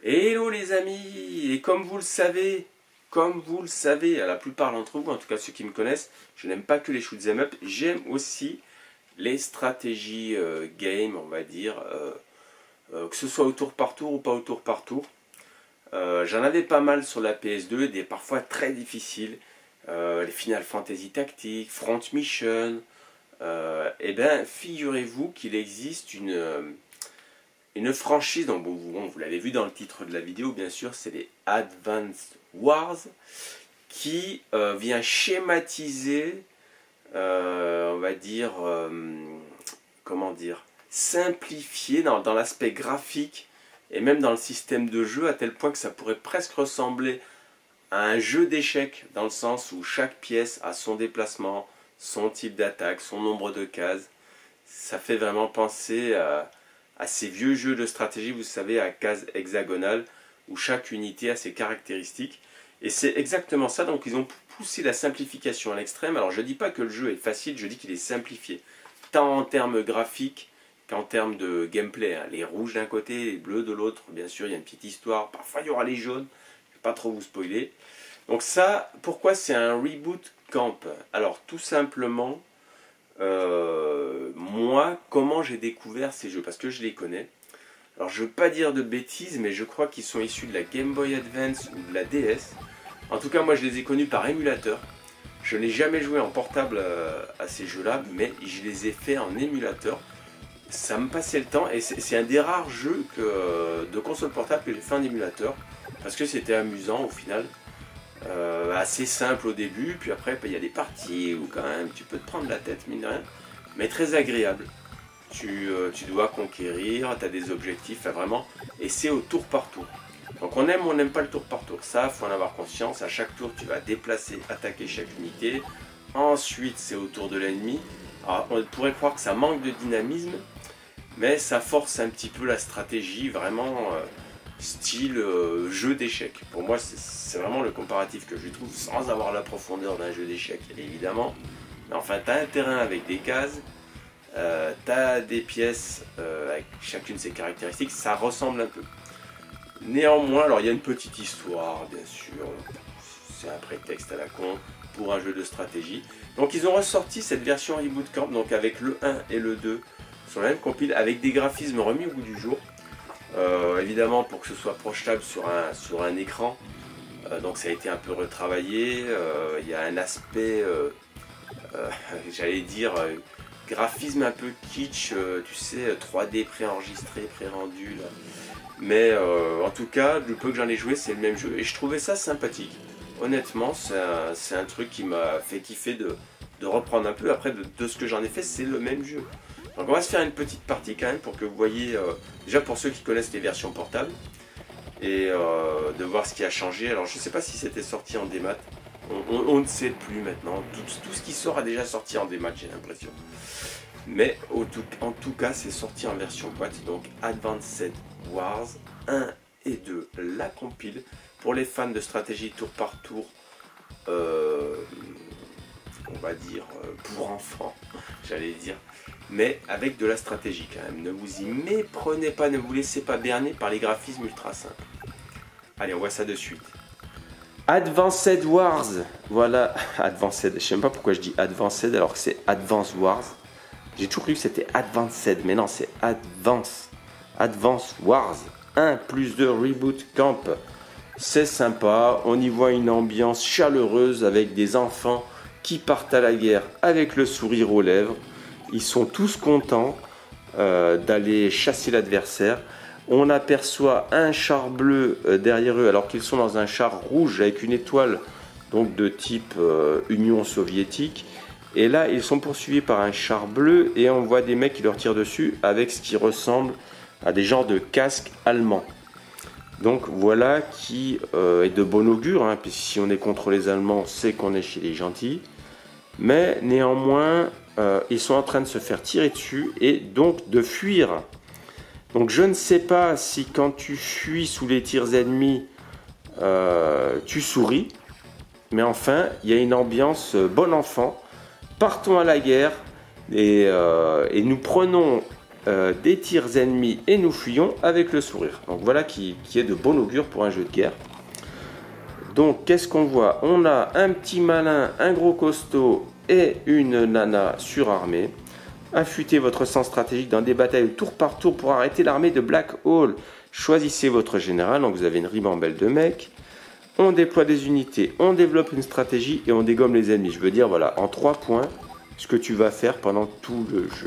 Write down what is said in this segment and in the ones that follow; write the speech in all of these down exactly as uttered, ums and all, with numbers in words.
Hello les amis, et comme vous le savez, comme vous le savez, à la plupart d'entre vous, en tout cas ceux qui me connaissent, je n'aime pas que les shoot'em up, j'aime aussi les stratégies euh, game, on va dire, euh, euh, que ce soit au tour par tour ou pas au tour par tour. Euh, J'en avais pas mal sur la P S deux, des parfois très difficiles, euh, les Final Fantasy Tactics, Front Mission. Euh, et bien, figurez-vous qu'il existe une... Euh, Une franchise, donc bon, bon, vous l'avez vu dans le titre de la vidéo, bien sûr, c'est les Advance Wars, qui euh, vient schématiser, euh, on va dire, euh, comment dire, simplifier dans, dans l'aspect graphique et même dans le système de jeu, à tel point que ça pourrait presque ressembler à un jeu d'échecs, dans le sens où chaque pièce a son déplacement, son type d'attaque, son nombre de cases. Ça fait vraiment penser à... à ces vieux jeux de stratégie, vous savez, à cases hexagonales, où chaque unité a ses caractéristiques. Et c'est exactement ça, donc ils ont poussé la simplification à l'extrême. Alors je ne dis pas que le jeu est facile, je dis qu'il est simplifié, tant en termes graphiques qu'en termes de gameplay. Hein. Les rouges d'un côté, les bleus de l'autre, bien sûr, il y a une petite histoire, parfois il y aura les jaunes, je ne vais pas trop vous spoiler. Donc ça, pourquoi c'est un reboot camp? Alors tout simplement... Euh, moi, comment j'ai découvert ces jeux? Parce que je les connais. Alors, je ne veux pas dire de bêtises, mais je crois qu'ils sont issus de la Game Boy Advance ou de la D S. En tout cas, moi, je les ai connus par émulateur. Je n'ai jamais joué en portable euh, à ces jeux-là, mais je les ai fait en émulateur. Ça me passait le temps, et c'est un des rares jeux que, euh, de console portable que j'ai fait en émulateur, parce que c'était amusant au final. Euh, assez simple au début, puis après il y a des parties où quand même tu peux te prendre la tête, mine de rien, mais très agréable. Tu, euh, tu dois conquérir, tu as des objectifs, vraiment, et c'est au tour par tour. Donc on aime ou on n'aime pas le tour par tour, ça faut en avoir conscience. À chaque tour tu vas déplacer, attaquer chaque unité, ensuite c'est au tour de l'ennemi. Alors on pourrait croire que ça manque de dynamisme, mais ça force un petit peu la stratégie, vraiment euh, style euh, jeu d'échecs. Pour moi c'est vraiment le comparatif que je trouve, sans avoir la profondeur d'un jeu d'échecs évidemment, mais enfin tu as un terrain avec des cases, euh, tu as des pièces euh, avec chacune ses caractéristiques, ça ressemble un peu. Néanmoins, alors il y a une petite histoire bien sûr, c'est un prétexte à la con pour un jeu de stratégie. Donc ils ont ressorti cette version Reboot Camp, donc avec le un et le deux sur la même compile, avec des graphismes remis au goût du jour. Euh, évidemment pour que ce soit projetable sur un, sur un écran, euh, donc ça a été un peu retravaillé. Euh, il y a un aspect, euh, euh, j'allais dire, euh, graphisme un peu kitsch, euh, tu sais, trois D préenregistré, pré-rendu. Mais euh, en tout cas, du peu que j'en ai joué, c'est le même jeu. Et je trouvais ça sympathique. Honnêtement, c'est un, un truc qui m'a fait kiffer de, de reprendre un peu. Après, de, de ce que j'en ai fait, c'est le même jeu. Donc on va se faire une petite partie quand même pour que vous voyez, euh, déjà pour ceux qui connaissent les versions portables, et euh, de voir ce qui a changé. Alors je ne sais pas si c'était sorti en démat, on, on, on ne sait plus maintenant, tout, tout ce qui sort a déjà sorti en démat, j'ai l'impression. Mais au tout, en tout cas c'est sorti en version boîte, donc Advanced Wars un et deux, la compile, pour les fans de stratégie tour par tour, euh, on va dire pour enfants, j'allais dire, mais avec de la stratégie quand même. Ne vous y méprenez pas, ne vous laissez pas berner par les graphismes ultra simples. Allez, on voit ça de suite. Advanced Wars, voilà, Advanced, je sais même pas pourquoi je dis Advanced alors que c'est Advance Wars. J'ai toujours cru que c'était Advanced, mais non, c'est Advance. Advance Wars un plus deux Reboot Camp. C'est sympa, on y voit une ambiance chaleureuse avec des enfants qui partent à la guerre avec le sourire aux lèvres. Ils sont tous contents euh, d'aller chasser l'adversaire. On aperçoit un char bleu euh, derrière eux alors qu'ils sont dans un char rouge avec une étoile, donc de type euh, Union soviétique. Et là, ils sont poursuivis par un char bleu et on voit des mecs qui leur tirent dessus avec ce qui ressemble à des genres de casques allemands. Donc voilà qui euh, est de bon augure, hein, puisque si on est contre les Allemands, c'est qu'on est chez les gentils. Mais néanmoins, euh, ils sont en train de se faire tirer dessus et donc de fuir. Donc je ne sais pas si quand tu fuis sous les tirs ennemis, euh, tu souris. Mais enfin, il y a une ambiance euh, bon enfant. Partons à la guerre et, euh, et nous prenons euh, des tirs ennemis et nous fuyons avec le sourire. Donc voilà qui, qui est de bon augure pour un jeu de guerre. Donc qu'est-ce qu'on voit? On a un petit malin, un gros costaud et une nana surarmée. Affûtez votre sens stratégique dans des batailles tour par tour pour arrêter l'armée de Black Hole. Choisissez votre général, donc vous avez une ribambelle de mecs. On déploie des unités, on développe une stratégie et on dégomme les ennemis. Je veux dire, voilà, en trois points, ce que tu vas faire pendant tout le jeu.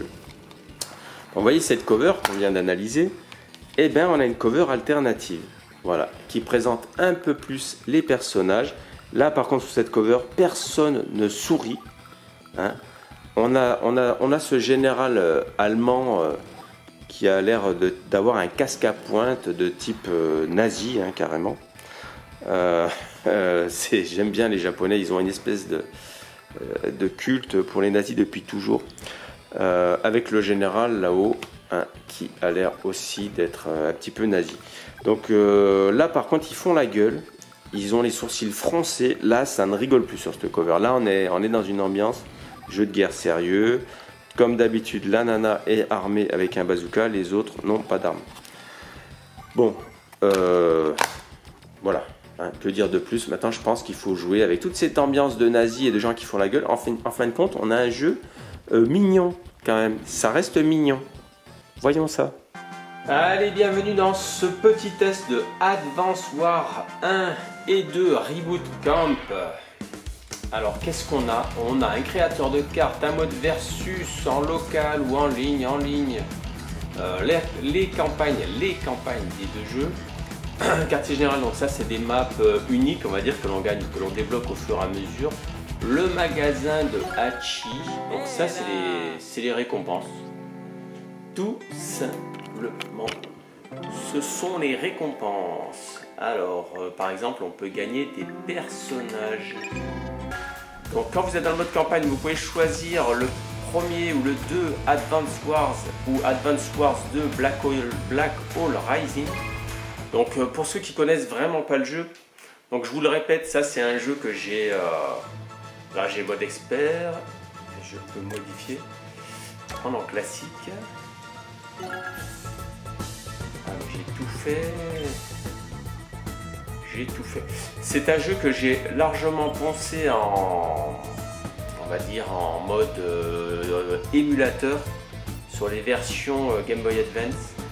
Vous voyez cette cover qu'on vient d'analyser? Eh bien, on a une cover alternative, voilà, qui présente un peu plus les personnages. Là, par contre, sous cette cover, personne ne sourit. Hein. On a, on a, on a ce général euh, allemand euh, qui a l'air d'avoir un casque à pointe de type euh, nazi, hein, carrément. Euh, euh, J'aime bien les Japonais, ils ont une espèce de, euh, de culte pour les nazis depuis toujours. Euh, avec le général là-haut, hein, qui a l'air aussi d'être euh, un petit peu nazi. Donc euh, là, par contre, ils font la gueule. Ils ont les sourcils froncés. Là, ça ne rigole plus sur cette cover. Là, on est, on est dans une ambiance jeu de guerre sérieux. Comme d'habitude, la nana est armée avec un bazooka, les autres n'ont pas d'armes. Bon, euh, voilà. Hein, que dire de plus? Maintenant, je pense qu'il faut jouer avec toute cette ambiance de nazis et de gens qui font la gueule. En fin, en fin de compte, on a un jeu euh, mignon quand même. Ça reste mignon. Voyons ça. Allez, bienvenue dans ce petit test de Advance Wars un et deux Reboot Camp. Alors, qu'est-ce qu'on a? On a un créateur de cartes, un mode versus en local ou en ligne, en ligne. Euh, les, les campagnes, les campagnes des deux jeux. Quartier général, donc ça c'est des maps euh, uniques, on va dire, que l'on gagne, que l'on débloque au fur et à mesure. Le magasin de Hachi, donc ça c'est les, les récompenses. Tout simplement, ce sont les récompenses. Alors, euh, par exemple, on peut gagner des personnages. Donc quand vous êtes dans le mode campagne, vous pouvez choisir le premier ou le deux Advance Wars ou Advance Wars deux Black Hole, Black Hole Rising. Donc euh, pour ceux qui connaissent vraiment pas le jeu, donc je vous le répète, ça c'est un jeu que j'ai, euh, là j'ai mode expert, je peux modifier, prendre en classique. Ah, j'ai tout fait, j'ai tout fait. C'est un jeu que j'ai largement poncé en, on va dire en mode euh, émulateur sur les versions euh, Game Boy Advance.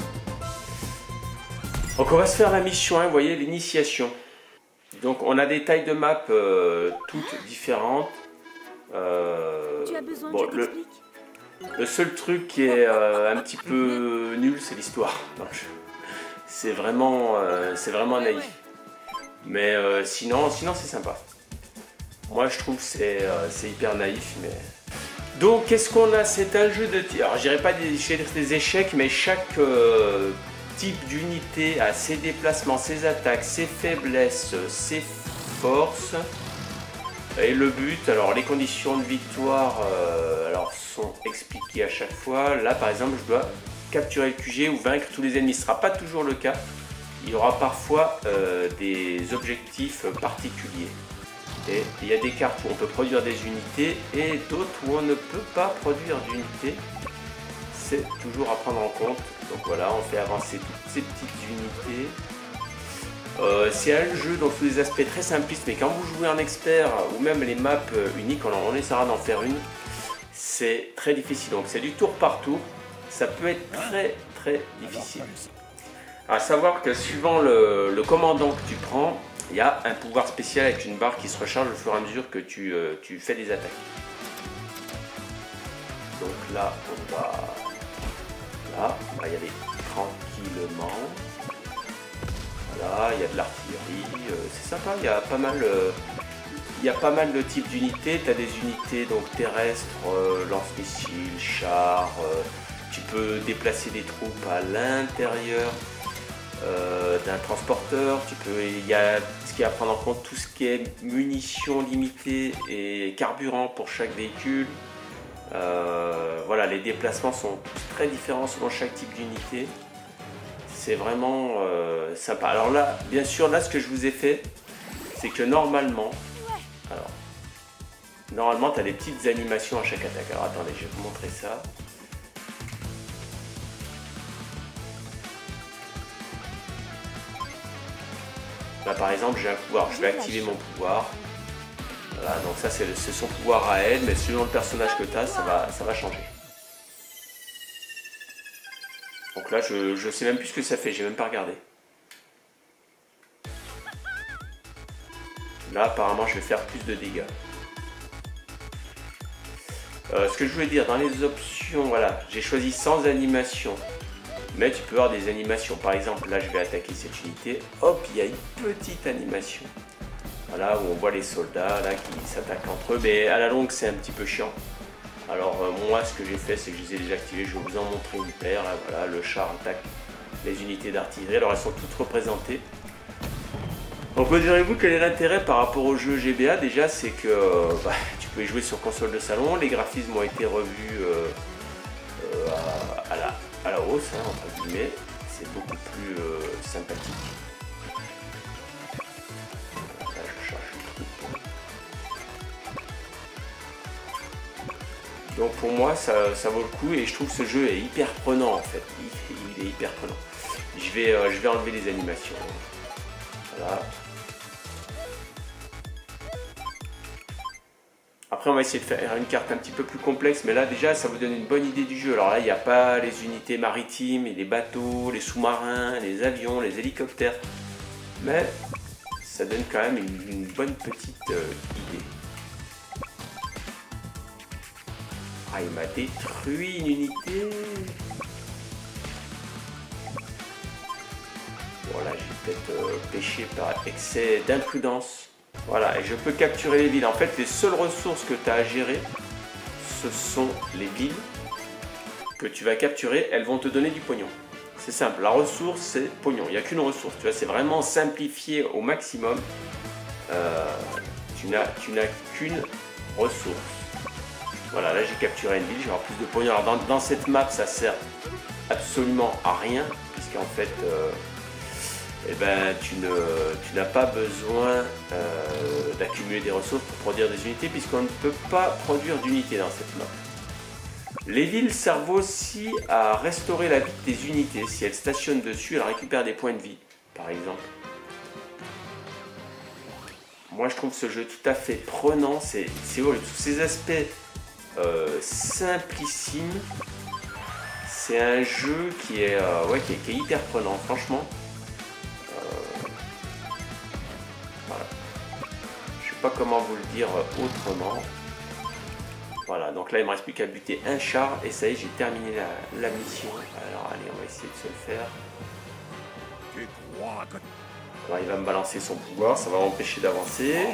Donc on va se faire la mission un, vous voyez, l'initiation. Donc on a des tailles de map euh, toutes différentes. Euh, tu as besoin bon, que je le, le seul truc qui est euh, un petit peu nul, c'est l'histoire. C'est vraiment, euh, c'est vraiment naïf. Mais euh, sinon, sinon c'est sympa. Moi je trouve que c'est euh, hyper naïf. Mais... Donc qu'est-ce qu'on a? C'est un jeu de tir. Alors je dirais pas des, des échecs, mais chaque... Euh, type d'unité a ses déplacements, ses attaques, ses faiblesses, ses forces. Et le but, alors les conditions de victoire euh, alors, sont expliquées à chaque fois. Là par exemple, je dois capturer le Q G ou vaincre tous les ennemis. Ce ne sera pas toujours le cas. Il y aura parfois euh, des objectifs particuliers. Et il y a des cartes où on peut produire des unités et d'autres où on ne peut pas produire d'unités. C'est toujours à prendre en compte. Donc voilà, on fait avancer toutes ces petites unités. Euh, c'est un jeu dans tous les aspects très simplistes, mais quand vous jouez en expert ou même les maps uniques, on, on essaiera d'en faire une. C'est très difficile. Donc c'est du tour par tour. Ça peut être très très difficile. À savoir que suivant le, le commandant que tu prends, il y a un pouvoir spécial avec une barre qui se recharge au fur et à mesure que tu, euh, tu fais des attaques. Donc là, on va... Là, on va y aller tranquillement. Voilà, il y a de l'artillerie, euh, c'est sympa, il y a pas mal, euh, il y a pas mal de types d'unités. Tu as des unités donc terrestres, euh, lance-missiles, chars, euh, tu peux déplacer des troupes à l'intérieur euh, d'un transporteur. Tu peux, il y a ce qui est à prendre en compte, tout ce qui est munitions limitées et carburant pour chaque véhicule. Euh, voilà, les déplacements sont très différents selon chaque type d'unité. C'est vraiment euh, sympa. Alors là, bien sûr, là ce que je vous ai fait, c'est que normalement, alors, normalement tu as des petites animations à chaque attaque. Alors attendez, je vais vous montrer ça. Là par exemple j'ai un pouvoir, je vais activer mon pouvoir. Voilà, donc ça c'est son pouvoir à elle, mais selon le personnage que tu as, ça va, ça va changer. Donc là je, je sais même plus ce que ça fait, j'ai même pas regardé. Là apparemment je vais faire plus de dégâts. Euh, ce que je voulais dire, dans les options, voilà, j'ai choisi sans animation. Mais tu peux avoir des animations. Par exemple, là je vais attaquer cette unité. Hop, il y a une petite animation. Voilà, où on voit les soldats là qui s'attaquent entre eux. Mais à la longue, c'est un petit peu chiant. Alors euh, moi, ce que j'ai fait, c'est que je les ai déjà activés. Je vais vous en montrer une paire. Là, voilà, le char attaque les unités d'artillerie. Alors elles sont toutes représentées. Donc me direz-vous quel est l'intérêt par rapport au jeu G B A? Déjà, c'est que euh, bah, tu peux y jouer sur console de salon. Les graphismes ont été revus euh, euh, à, à, la, à la hausse, hein, entre guillemets. C'est beaucoup plus euh, sympathique. Là, je cherche le truc. Donc pour moi, ça, ça vaut le coup et je trouve que ce jeu est hyper prenant en fait. Il, il est hyper prenant. Je vais, euh, je vais enlever les animations. Voilà. Après, on va essayer de faire une carte un petit peu plus complexe, mais là, déjà, ça vous donne une bonne idée du jeu. Alors là, il n'y a pas les unités maritimes, les bateaux, les sous-marins, les avions, les hélicoptères. Mais ça donne quand même une, une bonne petite euh, idée. Ah, il m'a détruit une unité. Bon, là, j'ai peut-être euh, péché par excès d'imprudence. Voilà, et je peux capturer les villes. En fait, les seules ressources que tu as à gérer, ce sont les villes que tu vas capturer. Elles vont te donner du pognon. C'est simple, la ressource, c'est pognon. Il n'y a qu'une ressource, tu vois, c'est vraiment simplifié au maximum. Euh, tu n'as qu'une ressource. Voilà, là, j'ai capturé une ville, je vais avoir plus de pognon. Alors, dans, dans cette map, ça sert absolument à rien, puisqu'en fait... Euh, eh ben, tu ne, tu n'as pas besoin euh, d'accumuler des ressources pour produire des unités puisqu'on ne peut pas produire d'unités dans cette map. Les villes servent aussi à restaurer la vie des unités. Si elles stationnent dessus, elles récupèrent des points de vie, par exemple. Moi, je trouve ce jeu tout à fait prenant. C'est horrible. Tous ces aspects euh, simplissimes. C'est un jeu qui est, euh, ouais, qui est, qui est hyper prenant, franchement. Comment vous le dire autrement. Voilà, donc là il me reste plus qu'à buter un char et ça y est, j'ai terminé la, la mission. Alors allez, on va essayer de se le faire. Alors il va me balancer son pouvoir, ça va m'empêcher d'avancer.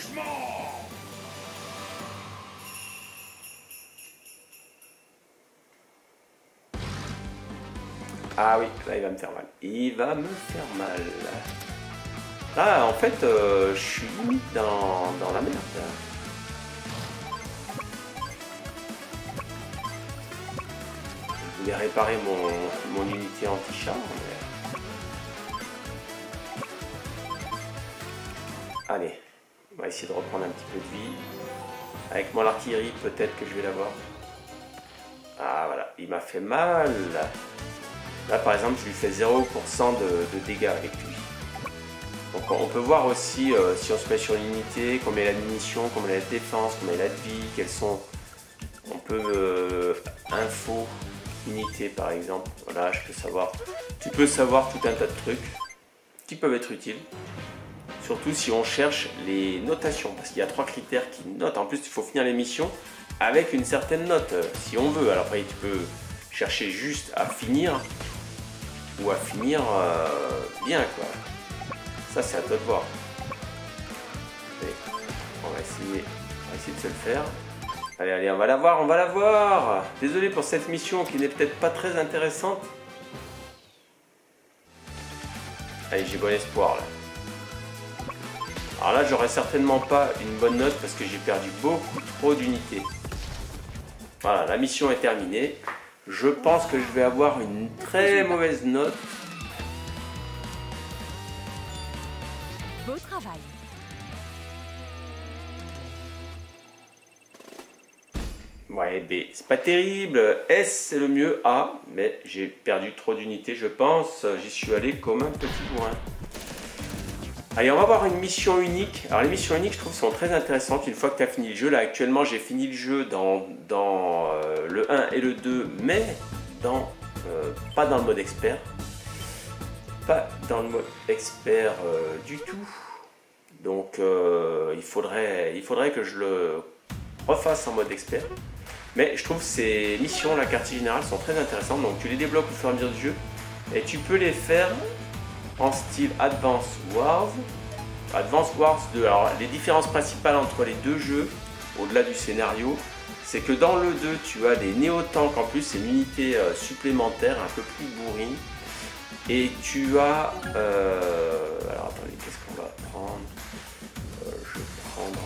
Ah oui, là il va me faire mal. Il va me faire mal. Ah, en fait, euh, je suis limite dans, dans la merde. Je voulais réparer mon, mon unité anti-char. Mais... Allez, on va essayer de reprendre un petit peu de vie. Avec mon artillerie, peut-être que je vais l'avoir. Ah, voilà, il m'a fait mal. Là, par exemple, je lui fais zéro pour cent de, de dégâts avec lui. Donc on peut voir aussi euh, si on se met sur l'unité, combien il a de munitions, combien il a de défense, combien il a de vie, quels sont... On peut... Euh, info, unité par exemple, voilà, je peux savoir... Tu peux savoir tout un tas de trucs qui peuvent être utiles. Surtout si on cherche les notations, parce qu'il y a trois critères qui notent. En plus, il faut finir les missions avec une certaine note, si on veut. Alors après, tu peux chercher juste à finir, ou à finir euh, bien, quoi. Ça, c'est à toi de voir. Allez, on va essayer, on va essayer de se le faire. Allez, allez, on va la voir, on va la voir. Désolé pour cette mission qui n'est peut-être pas très intéressante. Allez, j'ai bon espoir là. Alors là, j'aurais certainement pas une bonne note parce que j'ai perdu beaucoup trop d'unités. Voilà, la mission est terminée. Je pense que je vais avoir une très mauvaise note. Beau travail. Ouais, B, c'est pas terrible. S, c'est le mieux. A, mais j'ai perdu trop d'unités, je pense. J'y suis allé comme un petit bourrin. Allez, on va voir une mission unique. Alors les missions uniques, je trouve, sont très intéressantes une fois que tu as fini le jeu. Là, actuellement, j'ai fini le jeu dans, dans euh, le un et le deux, mais dans, euh, pas dans le mode expert. Pas dans le mode expert euh, du tout. Donc, euh, il, faudrait, il faudrait que je le refasse en mode expert. Mais je trouve ces missions, la quartier générale, sont très intéressantes. Donc, tu les débloques au fur et à mesure du jeu. Et tu peux les faire en style Advance Wars. Advance Wars deux. Alors, les différences principales entre les deux jeux, au-delà du scénario, c'est que dans le deux, tu as des néo-tanks en plus, c'est une unité euh, supplémentaire, un peu plus bourrine. Et tu as... Euh, alors, attendez, qu'est-ce qu'on va prendre euh, Je vais prendre...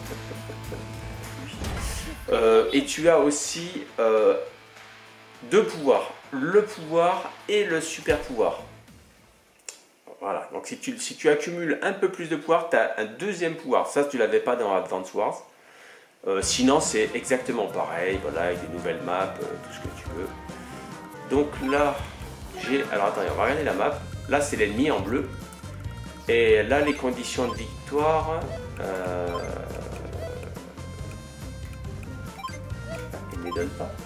Euh, euh, et tu as aussi euh, deux pouvoirs. Le pouvoir et le super pouvoir. Voilà, donc si tu, si tu accumules un peu plus de pouvoir, tu as un deuxième pouvoir. Ça, tu ne l'avais pas dans Advance Wars. Euh, sinon, c'est exactement pareil, voilà, avec des nouvelles maps, euh, tout ce que tu veux. Donc là, j'ai... Alors attendez, on va regarder la map. Là, c'est l'ennemi en bleu. Et là, les conditions de victoire... Euh... Il ne les donne pas.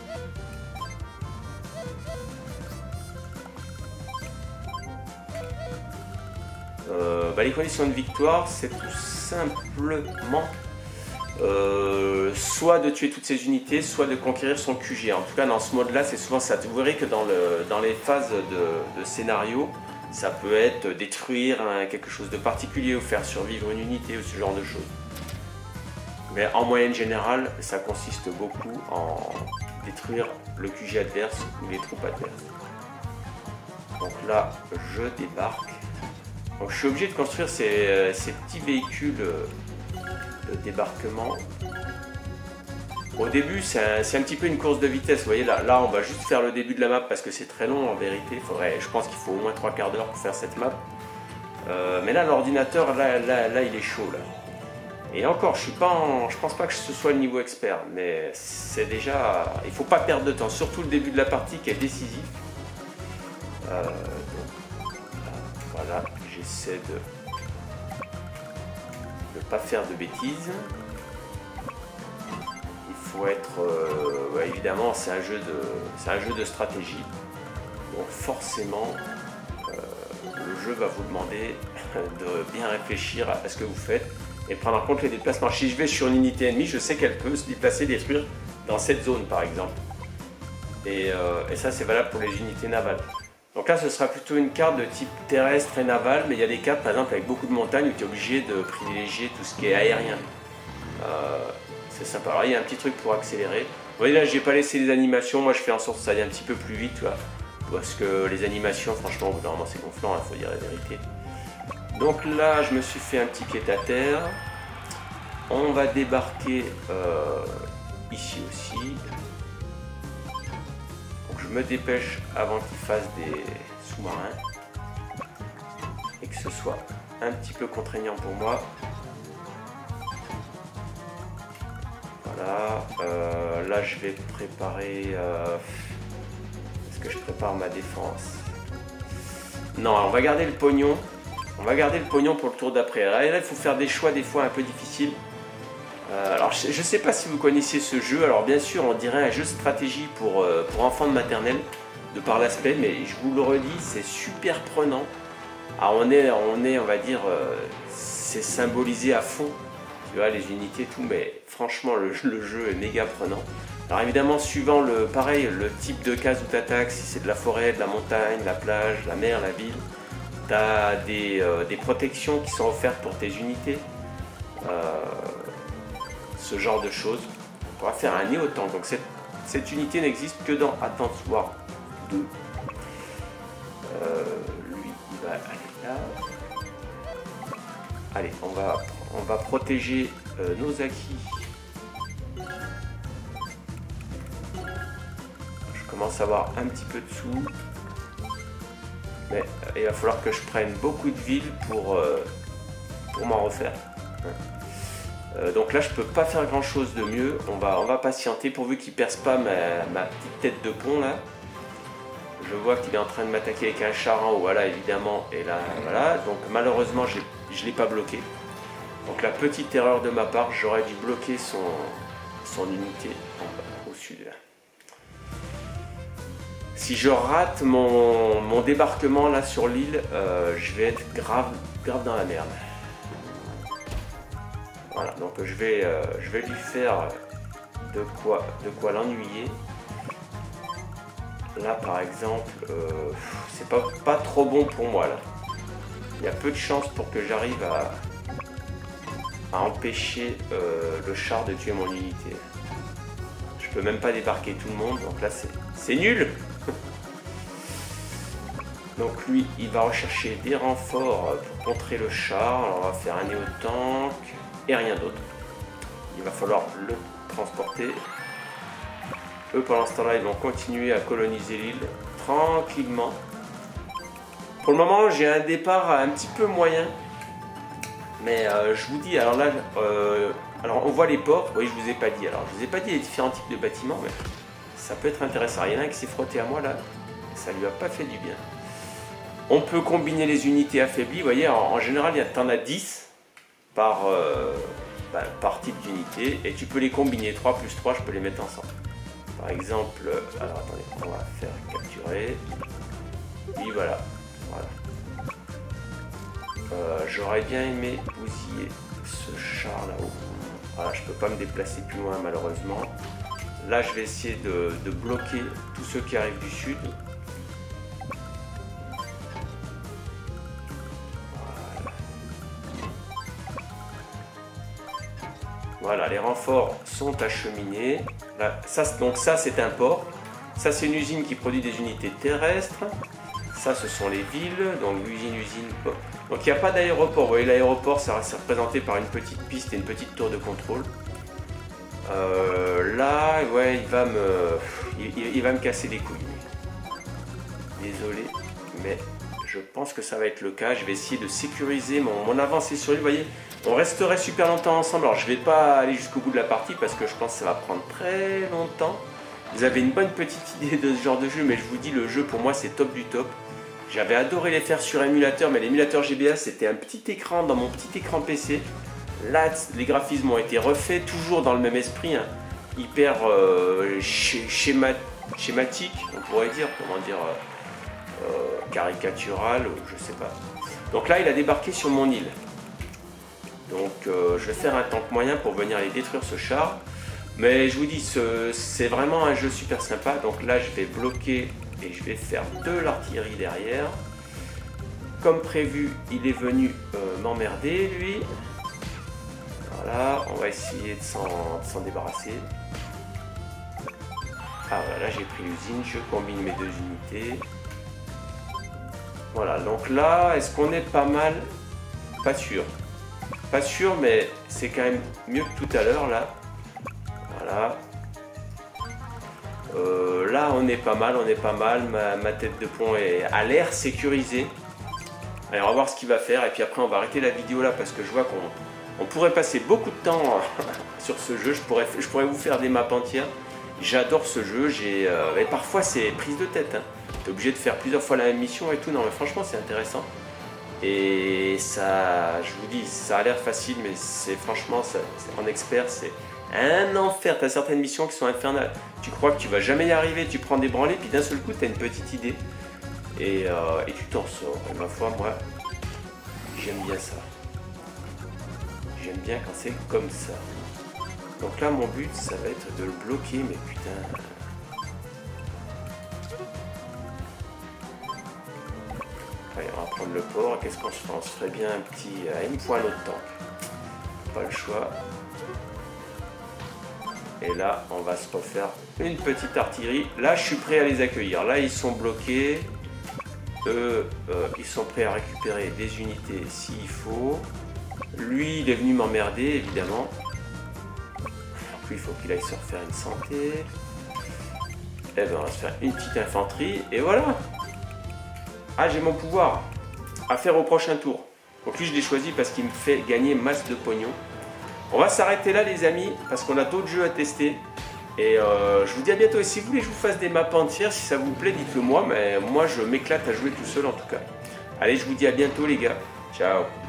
Euh, bah, les conditions de victoire, c'est tout simplement euh, soit de tuer toutes ses unités, soit de conquérir son Q G. En tout cas, dans ce mode-là, c'est souvent ça. Vous verrez que dans, le, dans les phases de, de scénario, ça peut être détruire hein, quelque chose de particulier ou faire survivre une unité ou ce genre de choses. Mais en moyenne générale, ça consiste beaucoup en détruire le Q G adverse ou les troupes adverses. Donc là, je débarque. Donc je suis obligé de construire ces, ces petits véhicules de débarquement. Au début, c'est un, un petit peu une course de vitesse. Vous voyez, là, là, on va juste faire le début de la map parce que c'est très long en vérité. Faudrait, je pense qu'il faut au moins trois quarts d'heure pour faire cette map. Euh, mais là, l'ordinateur, là, là, là, il est chaud. Là. Et encore, je suis pas en, je pense pas que ce soit le niveau expert, mais c'est déjà... Il faut pas perdre de temps, surtout le début de la partie qui est décisif. Euh, donc, voilà, j'essaie de ne pas faire de bêtises. Il faut être... Euh, ouais, évidemment, c'est un jeu de, c'est un jeu de stratégie. Donc forcément, euh, le jeu va vous demander de bien réfléchir à ce que vous faites et prendre en compte les déplacements. Si je vais sur une unité ennemie, je sais qu'elle peut se déplacer, détruire dans cette zone par exemple. Et, euh, et ça, c'est valable pour les unités navales. Donc là, ce sera plutôt une carte de type terrestre et naval, mais il y a des cartes, par exemple, avec beaucoup de montagnes où tu es obligé de privilégier tout ce qui est aérien. Euh, c'est sympa. Alors, il y a un petit truc pour accélérer. Vous voyez, là, j'ai pas laissé les animations. Moi, je fais en sorte que ça aille un petit peu plus vite, tu vois. Parce que les animations, franchement, normalement, c'est gonflant, il faut dire la vérité. Donc là, je me suis fait un petit pied à terre. On va débarquer euh, ici aussi. Donc je me dépêche avant qu'il fasse des sous-marins. Et que ce soit un petit peu contraignant pour moi. Voilà. Euh, là, je vais préparer... Euh, Est-ce que je prépare ma défense? Non, on va garder le pognon. On va garder le pognon pour le tour d'après. Là, il faut faire des choix des fois un peu difficiles. Euh, alors, je ne sais pas si vous connaissiez ce jeu. Alors, bien sûr, on dirait un jeu de stratégie pour, euh, pour enfants de maternelle, de par l'aspect, mais je vous le redis, c'est super prenant. Alors, on est, on, est, on va dire, euh, c'est symbolisé à fond. Tu vois, les unités, tout, mais franchement, le, le jeu est méga prenant. Alors, évidemment, suivant le, pareil, le type de case où tu attaques, si c'est de la forêt, de la montagne, la plage, la mer, la ville, tu as des, euh, des protections qui sont offertes pour tes unités. Euh, ce genre de choses. On va faire un néo-tank. Donc cette, cette unité n'existe que dans Advance Wars deux. Euh, lui, il va aller là. Allez, on va, on va protéger euh, nos acquis. Je commence à avoir un petit peu de sous. Mais euh, il va falloir que je prenne beaucoup de villes pour, euh, pour m'en refaire. Euh, donc là, je peux pas faire grand chose de mieux. On va, on va patienter pourvu qu'il perce pas ma, ma petite tête de pont là. Je vois qu'il est en train de m'attaquer avec un char en haut, voilà, évidemment. Et là, voilà. Donc malheureusement, je l'ai pas bloqué. Donc la petite erreur de ma part, j'aurais dû bloquer son, son unité en bas, au sud. Là. Si je rate mon, mon débarquement là sur l'île, euh, je vais être grave, grave dans la merde. Voilà, donc je vais, euh, je vais lui faire de quoi, de quoi l'ennuyer. Là par exemple, euh, c'est pas, pas trop bon pour moi là. Il y a peu de chances pour que j'arrive à, à empêcher euh, le char de tuer mon unité. Je peux même pas débarquer tout le monde, donc là c'est nul. Donc lui, il va rechercher des renforts pour contrer le char. Alors on va faire un néo-tank et rien d'autre. Il va falloir le transporter. Eux, pendant ce temps-là, ils vont continuer à coloniser l'île tranquillement. Pour le moment, j'ai un départ un petit peu moyen. Mais euh, je vous dis, alors là, euh, alors on voit les ports. Oui, je vous ai pas dit. Alors, je vous ai pas dit les différents types de bâtiments, mais ça peut être intéressant. Il y en a un qui s'est frotté à moi là. Ça lui a pas fait du bien. On peut combiner les unités affaiblies. Vous voyez, en, en général, il y en a dix par, euh, bah, par type d'unité. Et tu peux les combiner. trois plus trois, je peux les mettre ensemble. Par exemple, alors attendez, on va faire capturer. Et voilà. voilà. Euh, J'aurais bien aimé bousiller ce char là-haut. Voilà, je peux pas me déplacer plus loin malheureusement. Là, je vais essayer de, de bloquer tous ceux qui arrivent du sud. Voilà, les renforts sont acheminés. Là, ça, donc ça, c'est un port. Ça, c'est une usine qui produit des unités terrestres. Ça, ce sont les villes. Donc, usine, usine. Donc, il n'y a pas d'aéroport. Vous voyez, l'aéroport, ça c'est représenté par une petite piste et une petite tour de contrôle. Euh, là, ouais, il va me, il, il va me casser les couilles. Désolé, mais je pense que ça va être le cas. Je vais essayer de sécuriser mon, mon avancée sur lui. Vous voyez, on resterait super longtemps ensemble. Alors, je ne vais pas aller jusqu'au bout de la partie parce que je pense que ça va prendre très longtemps. Vous avez une bonne petite idée de ce genre de jeu, mais je vous dis, le jeu pour moi, c'est top du top. J'avais adoré les faire sur émulateur, mais l'émulateur G B A, c'était un petit écran dans mon petit écran P C. Là, les graphismes ont été refaits, toujours dans le même esprit, hein, hyper euh, schéma, schématique, on pourrait dire, comment dire, euh, euh, caricatural, je sais pas. Donc là, il a débarqué sur mon île. Donc, euh, je vais faire un tank moyen pour venir aller détruire ce char. Mais je vous dis, c'est vraiment un jeu super sympa. Donc là, je vais bloquer et je vais faire de l'artillerie derrière. Comme prévu, il est venu euh, m'emmerder, lui. Voilà, on va essayer de s'en débarrasser. Ah voilà, là j'ai pris l'usine, je combine mes deux unités. Voilà, donc là, est-ce qu'on est pas mal? Pas sûr. Pas sûr, mais c'est quand même mieux que tout à l'heure, là. Voilà. Euh, là, on est pas mal, on est pas mal. Ma, ma tête de pont est à l'air sécurisée. Allez, on va voir ce qu'il va faire. Et puis après, on va arrêter la vidéo là parce que je vois qu'on on pourrait passer beaucoup de temps sur ce jeu. Je pourrais, je pourrais vous faire des maps entières. J'adore ce jeu. J'ai, euh, et parfois, c'est prise de tête. Hein. Tu es obligé de faire plusieurs fois la même mission et tout. Non, mais franchement, c'est intéressant. Et ça, je vous dis, ça a l'air facile, mais c'est franchement, ça, en expert, c'est un enfer. Tu as certaines missions qui sont infernales. Tu crois que tu vas jamais y arriver, tu prends des branlées, puis d'un seul coup, tu as une petite idée. Et, euh, et tu t'en sors. Et ma foi, moi, j'aime bien ça. J'aime bien quand c'est comme ça. Donc là, mon but, ça va être de le bloquer, mais putain... Allez, on va prendre le port. Qu'est-ce qu'on se fait? On se ferait bien un petit... à une fois notre temps. Pas le choix. Et là, on va se refaire une petite artillerie. Là, je suis prêt à les accueillir. Là, ils sont bloqués. Eux, euh, ils sont prêts à récupérer des unités s'il faut. Lui, il est venu m'emmerder, évidemment. Puis, il faut qu'il aille se refaire une santé. Et ben, on va se faire une petite infanterie. Et voilà. Ah, j'ai mon pouvoir à faire au prochain tour. Donc lui, je l'ai choisi parce qu'il me fait gagner masse de pognon. On va s'arrêter là, les amis, parce qu'on a d'autres jeux à tester. Et euh, je vous dis à bientôt. Et si vous voulez que je vous fasse des maps entières, si ça vous plaît, dites-le moi. Mais moi, je m'éclate à jouer tout seul, en tout cas. Allez, je vous dis à bientôt, les gars. Ciao.